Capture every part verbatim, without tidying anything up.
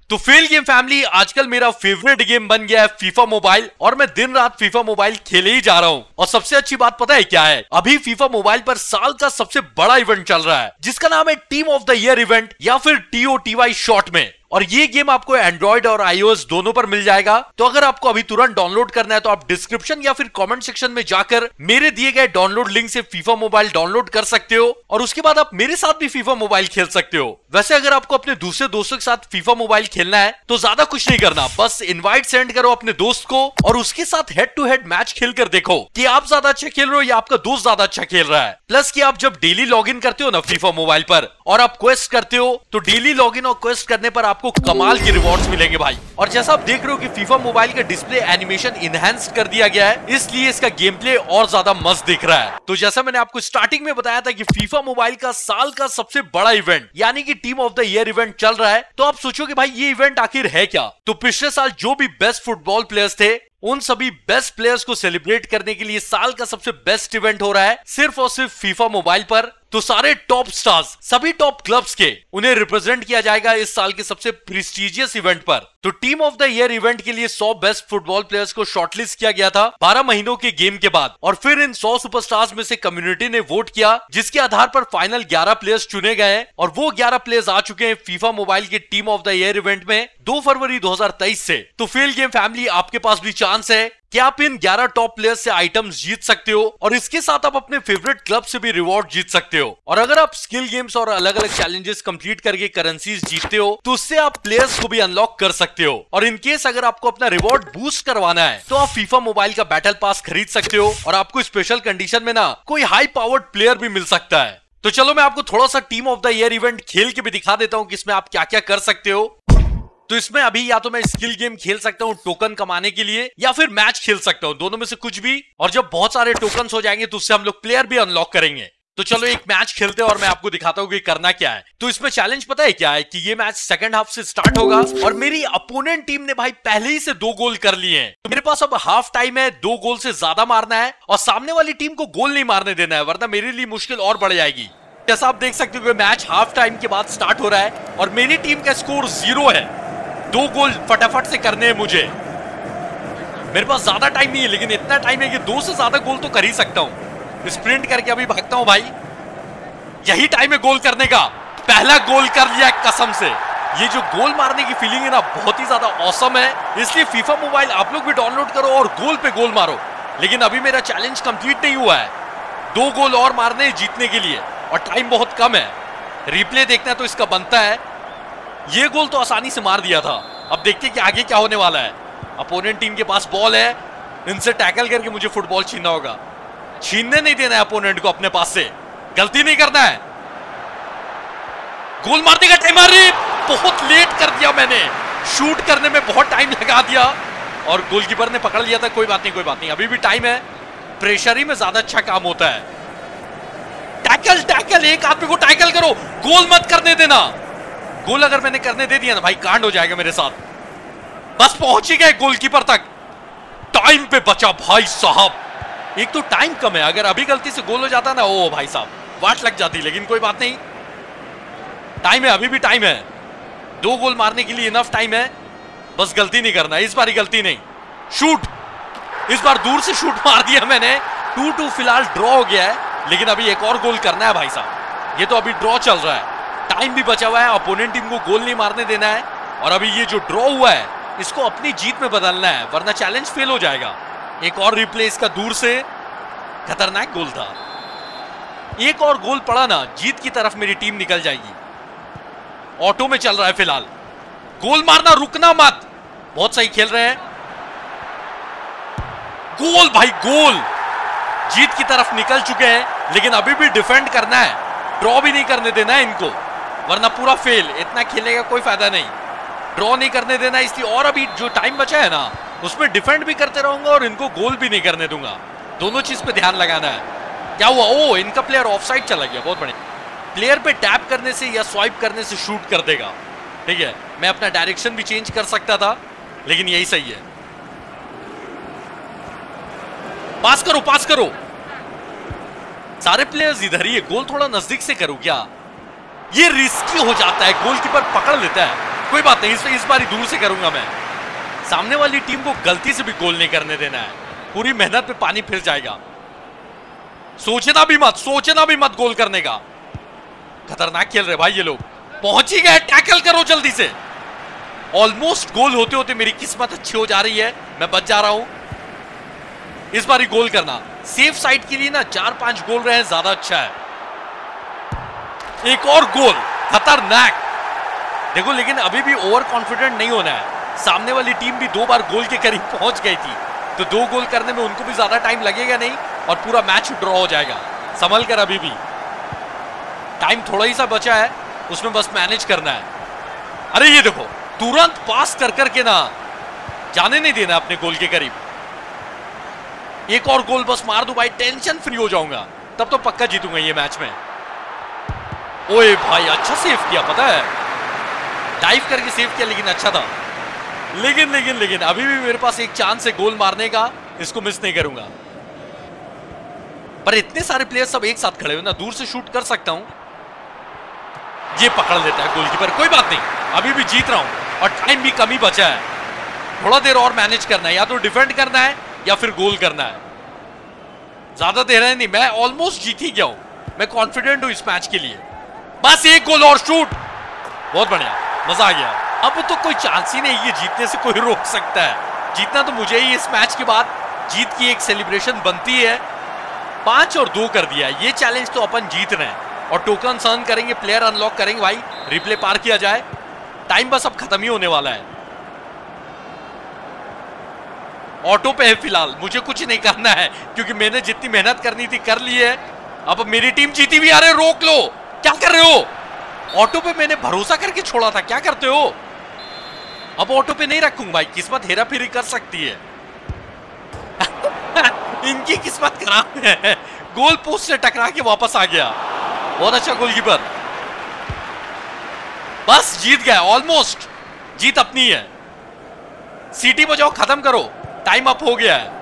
तो fail game family, आजकल मेरा फेवरेट गेम बन गया है फीफा मोबाइल और मैं दिन रात फीफा मोबाइल खेले ही जा रहा हूँ। और सबसे अच्छी बात पता है क्या है? अभी फीफा मोबाइल पर साल का सबसे बड़ा इवेंट चल रहा है जिसका नाम है team of the year event या फिर T O T Y short में। और ये गेम आपको एंड्रॉइड और आईओएस दोनों पर मिल जाएगा। तो अगर आपको अभी तुरंत डाउनलोड करना है तो आप डिस्क्रिप्शन या फिर कमेंट सेक्शन में जाकर मेरे दिए गए डाउनलोड लिंक से फीफा मोबाइल डाउनलोड कर सकते हो और उसके बाद आप मेरे साथ भी फीफा मोबाइल खेल सकते हो। वैसे अगर आपको अपने दूसरे दोस्तों के साथ फीफा मोबाइल खेलना है तो ज्यादा कुछ नहीं करना, बस इनवाइट सेंड करो अपने दोस्त को और उसके साथ हेड टू हेड मैच खेल कर देखो कि आप ज्यादा अच्छा खेल रहे हो या आपका दोस्त ज्यादा अच्छा खेल रहा है। प्लस कि आप जब डेली लॉग इन करते हो ना फीफा मोबाइल पर और आप क्वेस्ट करते हो तो डेली लॉग इन और क्वेस्ट करने पर आपको कमाल की रिवॉर्ड्स मिलेंगे भाई। और जैसा आप देख रहे हो कि फीफा मोबाइल का डिस्प्ले एनिमेशन इनहैंस कर दिया गया है, इसलिए इसका गेम प्ले और ज्यादा मस्त दिख रहा है। तो जैसा मैंने आपको स्टार्टिंग में बताया था कि फीफा मोबाइल का साल का सबसे बड़ा इवेंट यानी कि team of the year event चल रहा है। तो आप सोचोगे भाई ये इवेंट आखिर है क्या? तो पिछले साल जो भी बेस्ट फुटबॉल प्लेयर्स थे उन सभी बेस्ट प्लेयर्स को सेलिब्रेट करने के लिए साल का सबसे बेस्ट इवेंट हो रहा है सिर्फ और सिर्फ फीफा मोबाइल पर। तो सारे टॉप स्टार्स, सभी टॉप क्लब्स के उन्हें रिप्रेजेंट किया जाएगा इस साल के सबसे प्रेस्टिजियस इवेंट पर। तो team of the year event के लिए सौ बेस्ट फुटबॉल प्लेयर्स को शॉर्टलिस्ट किया गया था बारह महीनों के गेम के बाद और फिर इन सौ सुपरस्टार्स में से कम्युनिटी ने वोट किया जिसके आधार पर फाइनल ग्यारह प्लेयर्स चुने गए हैं और वो ग्यारह प्लेयर्स आ चुके हैं फीफा मोबाइल के team of the year event में दो फरवरी दो हजार तेईस से। तो फेल गेम फैमिली, आपके पास भी चांस है कि आप इन ग्यारह टॉप प्लेयर्स से आइटम्स जीत सकते हो और इसके साथ आप अपने फेवरेट क्लब से भी रिवॉर्ड जीत सकते हो। और अगर आप स्किल गेम्स और अलग अलग चैलेंजेस कंप्लीट करके करेंसीज जीतते हो तो उससे आप प्लेयर्स को भी अनलॉक कर सकते हो। और इन केस अगर आपको अपना रिवॉर्ड बूस्ट करवाना है तो आप फीफा मोबाइल का बैटल पास खरीद सकते हो और आपको स्पेशल कंडीशन में ना कोई हाई पावर्ड प्लेयर भी मिल सकता है। तो चलो मैं आपको थोड़ा सा team of the year event खेल के भी दिखा देता हूँ कि इसमें आप क्या क्या कर सकते हो। तो इसमें अभी या तो मैं स्किल गेम खेल सकता हूँ टोकन कमाने के लिए या फिर मैच खेल सकता हूँ, दोनों में से कुछ भी। और जब बहुत सारे टोकन्स हो जाएंगे तो उससे हम लोग प्लेयर भी अनलॉक करेंगे। तो चलो एक मैच खेलते हैं और मैं आपको दिखाता हूँ कि करना क्या है। तो इसमें चैलेंज पता है क्या है कि ये मैच सेकंड हाफ से स्टार्ट होगा और मेरी अपोनेंट टीम ने भाई पहले ही से दो गोल कर लिए हैं। तो मेरे पास अब हाफ टाइम है, दो गोल से ज्यादा मारना है और सामने वाली टीम को गोल नहीं मारने देना है वरना मेरे लिए मुश्किल और बढ़ जाएगी। जैसा आप देख सकते हो कि मैच हाफ टाइम के बाद स्टार्ट हो रहा है और मेरी टीम का स्कोर जीरो है। दो गोल फटाफट से करने हैं मुझे। मेरे पास ज्यादा टाइम नहीं है लेकिन इतना टाइम है कि दो से ज्यादा गोल तो कर ही सकता हूं। स्प्रिंट करके अभी भागता हूं भाई, यही टाइम है गोल करने का। पहला गोल कर लिया कसम से। ये जो गोल मारने की फीलिंग है ना बहुत ही ज्यादा औसम है, इसलिए फीफा मोबाइल आप लोग भी डाउनलोड करो और गोल पे गोल मारो। लेकिन अभी मेरा चैलेंज कंप्लीट नहीं हुआ है, दो गोल और मारने जीतने के लिए और टाइम बहुत कम है। रिप्ले देखना तो इसका बनता है। ये गोल तो आसानी से मार दिया था, अब देखते हैं कि आगे क्या होने वाला है। अपोनेंट टीम के पास बॉल है, इनसे टैकल करके मुझे फुटबॉल छीनना होगा। छीनने नहीं देना है अपोनेंट को अपने पास से, गलती नहीं करना है। गोल मारने का टाइम, अरे बहुत लेट कर दिया मैंने, शूट करने में बहुत टाइम लगा दिया और गोलकीपर ने पकड़ लिया था। कोई बात नहीं कोई बात नहीं, अभी भी टाइम है। प्रेशर ही में ज्यादा अच्छा काम होता है। टैकल टैकल, एक आदमी को टैकल करो, गोल मत करने देना। गोल अगर मैंने करने दे दिया ना भाई कांड हो जाएगा मेरे साथ। बस पहुंच ही गए गोलकीपर तक, टाइम पे बचा भाई साहब। एक तो टाइम कम है, अगर अभी गलती से गोल हो जाता ना ओ भाई साहब वाट लग जाती, लेकिन कोई बात नहीं, टाइम है, अभी भी टाइम है। दो गोल मारने के लिए इनफ टाइम है, बस गलती नहीं करना। इस बार ही गलती नहीं। शूट, इस बार दूर से शूट मार दिया मैंने। टू टू फिलहाल ड्रॉ हो गया है लेकिन अभी एक और गोल करना है भाई साहब। ये तो अभी ड्रॉ चल रहा है, टाइम भी बचा हुआ है, अपोनेंट टीम को गोल नहीं मारने देना है। और अभी ये जो ड्रॉ हुआ है इसको अपनी जीत में बदलना है वरना चैलेंज फेल हो जाएगा। एक और रिप्ले इसका दूर से, खतरनाक गोल था। एक और गोल पड़ा ना जीत की तरफ मेरी टीम निकल जाएगी। ऑटो में चल रहा है फिलहाल, गोल मारना रुकना मत। बहुत सही खेल रहे हैं। गोल भाई गोल, जीत की तरफ निकल चुके हैं लेकिन अभी भी डिफेंड करना है, ड्रॉ भी नहीं करने देना है इनको वरना पूरा फेल। इतना खेलने का कोई फायदा नहीं, ड्रॉ नहीं करने देना, इसलिए और अभी जो टाइम बचा है ना उसमें डिफेंड भी करते रहूंगा और इनको गोल भी नहीं करने दूंगा। दोनों चीज पे ध्यान लगाना है। क्या हुआ? ओ इनका प्लेयर ऑफसाइड चला गया, बहुत बढ़िया। प्लेयर पे टैप करने से या स्वाइप करने से शूट कर देगा, ठीक है। मैं अपना डायरेक्शन भी चेंज कर सकता था लेकिन यही सही है। पास करो पास करो, सारे प्लेयर्स इधर ही है। गोल थोड़ा नजदीक से करूं क्या? ये रिस्की हो जाता है, गोलकीपर पकड़ लेता है। कोई बात नहीं, इस, इस बार दूर से करूंगा मैं। सामने वाली टीम को गलती से भी गोल नहीं करने देना है, पूरी मेहनत पे पानी फिर जाएगा। सोचना भी मत, सोचना भी मत गोल करने का। खतरनाक खेल रहे भाई ये लोग। पहुंच ही गए, टैकल करो जल्दी से। ऑलमोस्ट गोल होते होते मेरी किस्मत अच्छी हो जा रही है, मैं बच जा रहा हूं। इस बार ही गोल करना, सेफ साइड के लिए ना चार पांच गोल रहे ज्यादा अच्छा है। एक और गोल, खतरनाक। देखो लेकिन अभी भी ओवर कॉन्फिडेंट नहीं होना है। सामने वाली टीम भी दो बार गोल के करीब पहुंच गई थी, तो दो गोल करने में उनको भी ज्यादा टाइम लगेगा नहीं और पूरा मैच ड्रॉ हो जाएगा। संभल कर, अभी भी टाइम थोड़ा ही सा बचा है, उसमें बस मैनेज करना है। अरे ये देखो, तुरंत पास कर करके ना जाने नहीं देना अपने गोल के करीब। एक और गोल बस मार दूं भाई, टेंशन फ्री हो जाऊंगा, तब तो पक्का जीतूंगा ये मैच में। ओए भाई अच्छा सेव किया, पता है डाइव करके सेव किया, लेकिन अच्छा था। लेकिन लेकिन लेकिन अभी भी मेरे पास एक चांस है गोल मारने का, इसको मिस नहीं करूंगा। पर इतने सारे प्लेयर्स सब एक साथ खड़े हुए ना, दूर से शूट कर सकता हूं। ये पकड़ लेता है गोलकीपर, कोई बात नहीं, अभी भी जीत रहा हूं और टाइम भी कम ही बचा है। थोड़ा देर और मैनेज करना है, या तो डिफेंड करना है या फिर गोल करना है। ज्यादा देर है नहीं, मैं ऑलमोस्ट जीत ही गया हूं, मैं कॉन्फिडेंट हूं इस मैच के लिए। बस एक गोल और शूट, बहुत बढ़िया, मजा आ गया। अब तो कोई चांस ही नहीं, ये जीतने से कोई रोक सकता है। जीतना तो मुझे ही इस मैच के बाद जीत की एक सेलिब्रेशन बनती है। पांच और दो कर दिया, ये चैलेंज तो अपन जीत रहे हैं और टोकन अर्न करेंगे, प्लेयर अनलॉक करेंगे भाई, रिप्ले पार किया जाए। टाइम बस अब खत्म ही होने वाला है। ऑटो पे है फिलहाल, मुझे कुछ नहीं करना है क्योंकि मैंने जितनी मेहनत करनी थी कर ली है। अब मेरी टीम जीती भी। अरे रोक लो, क्या कर रहे हो? ऑटो पे मैंने भरोसा करके छोड़ा था, क्या करते हो? अब ऑटो पे नहीं रखूंगा भाई, किस्मत हेरा फेरी कर सकती है। इनकी किस्मत खराब है, गोल पोस्ट से टकरा के वापस आ गया। बहुत अच्छा गोलकीपर, बस जीत गया, ऑलमोस्ट जीत अपनी है। सीटी बजाओ, खत्म करो, टाइम अप हो गया है।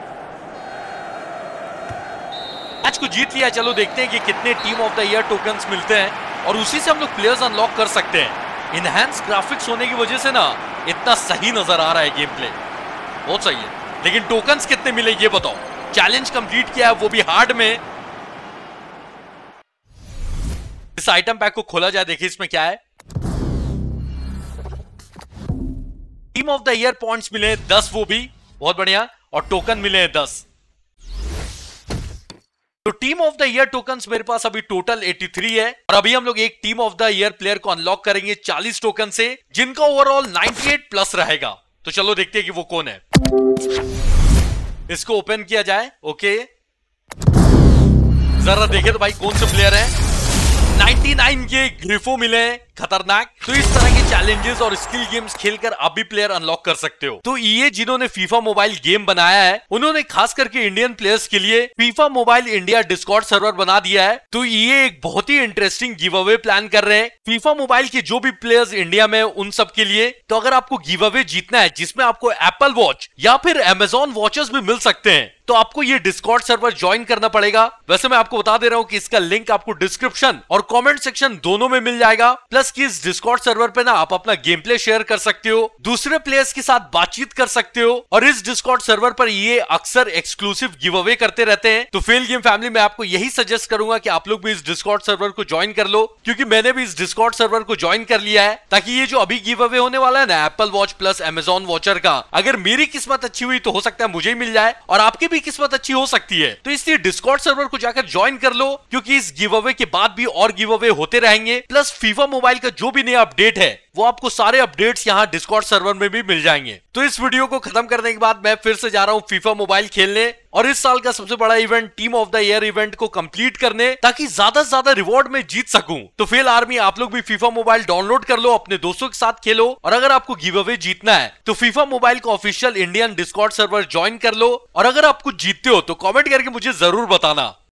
मैच को जीत लिया। चलो देखते हैं कि कितने team of the year tokens मिलते हैं और उसी से हम लोग प्लेयर्स अनलॉक कर सकते हैं। इनहैंस ग्राफिक्स होने की वजह से ना इतना सही नजर आ रहा है गेम प्ले, बहुत सही है। लेकिन टोकन्स कितने मिले ये बताओ। चैलेंज कंप्लीट किया है, वो भी हार्ड में। इस आइटम पैक को खोला जाए, देखिए इसमें क्या है। Team of the year points मिले दस, वो भी बहुत बढ़िया, और टोकन मिले हैं दस। तो team of the year tokens मेरे पास अभी टोटल तिरासी है और अभी हम लोग एक team of the year player को अनलॉक करेंगे चालीस टोकन से, जिनका ओवरऑल अट्ठानवे प्लस रहेगा। तो चलो देखते हैं कि वो कौन है। इसको ओपन किया जाए, ओके। जरा देखे तो भाई कौन से प्लेयर है। निन्यानवे के ग्रिफो मिले, खतरनाक। तो इस तरह के चैलेंजेस और स्किल गेम्स खेलकर आप भी प्लेयर अनलॉक कर सकते हो। तो ईए जिन्होंने फीफा मोबाइल गेम बनाया है, उन्होंने खास करके इंडियन प्लेयर्स के लिए FIFA mobile India Discord server बना दिया है। तो ईए एक बहुत ही इंटरेस्टिंग गिव अवे प्लान कर रहे हैं फीफा मोबाइल के जो भी प्लेयर्स इंडिया में, उन सब के लिए। तो अगर आपको गिव अवे जीतना है जिसमें आपको एप्पल वॉच या फिर अमेजॉन वॉचेस भी मिल सकते हैं, तो आपको ये डिस्कॉर्ड सर्वर ज्वाइन करना पड़ेगा। वैसे मैं आपको बता दे रहा हूं कि इसका लिंक आपको डिस्क्रिप्शन और कमेंट सेक्शन दोनों में मिल जाएगा। प्लस कि इस डिस्कॉर्ड सर्वर पे ना आप अपना गेम प्ले शेयर कर सकते हो, दूसरे प्लेयर्स के साथ बातचीत कर सकते हो, और इस डिस्कॉर्ड सर्वर पर ये अक्सर एक्सक्लूसिव गिव अवे करते रहते हैं। तो फेल गेम फैमिली में आपको यही सजेस्ट करूंगा कि आप लोग भी इस डिस्कॉर्ड सर्वर को ज्वाइन कर लो, क्योंकि मैंने भी इस डिस्कॉर्ड सर्वर को ज्वाइन कर लिया है, ताकि ये जो अभी गिव अवे होने वाला है ना Apple watch plus Amazon voucher का, अगर मेरी किस्मत अच्छी हुई तो हो सकता है मुझे ही मिल जाए और आपकी भी किस्मत अच्छी हो सकती है। तो इसलिए डिस्कॉर्ड सर्वर को जाकर ज्वाइन कर लो, क्योंकि इस गिव अवे के बाद भी और गिव अवे होते रहेंगे। प्लस फीफा मोबाइल का जो भी नया अपडेट है वो आपको सारे अपडेट्स यहाँ डिस्कॉर्ड सर्वर में भी मिल जाएंगे। तो इस वीडियो को खत्म करने के बाद मैं फिर से जा रहा हूँ फीफा मोबाइल खेलने और इस साल का सबसे बड़ा event team of the year event को कंप्लीट करने, ताकि ज्यादा से ज्यादा रिवॉर्ड में जीत सकूं। तो फेल आर्मी आप लोग भी फीफा मोबाइल डाउनलोड कर लो, अपने दोस्तों के साथ खेलो, और अगर आपको गिव अवे जीतना है तो फीफा मोबाइल का official Indian Discord server join कर लो। और अगर आप कुछ जीतते हो तो कॉमेंट करके मुझे जरूर बताना।